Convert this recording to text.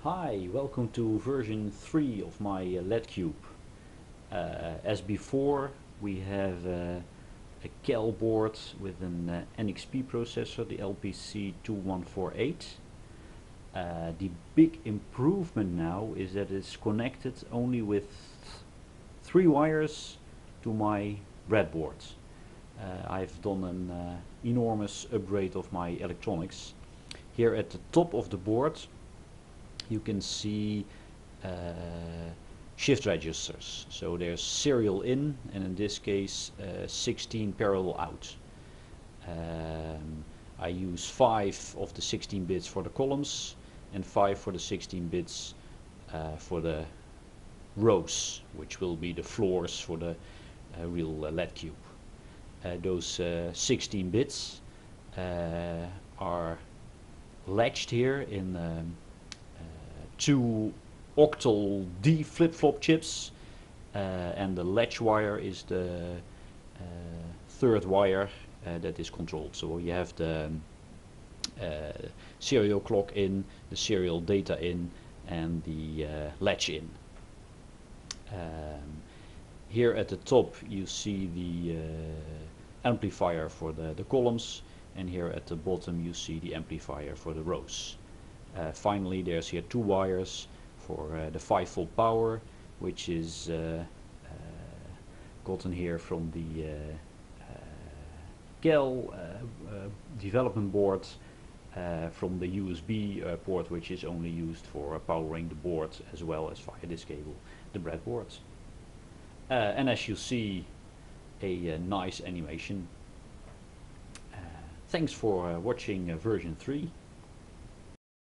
Hi, welcome to version 3 of my LED cube. As before, we have a Cal board with an NXP processor, the LPC2148. The big improvement now is that it's connected only with 3 wires to my breadboard. I've done an enormous upgrade of my electronics. Here at the top of the board you can see shift registers. So there's serial in, and in this case 16 parallel out. I use 5 of the 16 bits for the columns and 5 for the 16 bits for the rows, which will be the floors for the real LED cube. Those 16 bits are latched here in 2 octal D flip-flop chips, and the latch wire is the third wire that is controlled. So you have the serial clock in, the serial data in, and the latch in. Here at the top you see the amplifier for the columns, and here at the bottom you see the amplifier for the rows. Finally, there's here 2 wires for the 5-volt power, which is gotten here from the Cal development board, from the USB port, which is only used for powering the board, as well as via this cable the breadboard. And as you see, a nice animation. Thanks for watching version 3.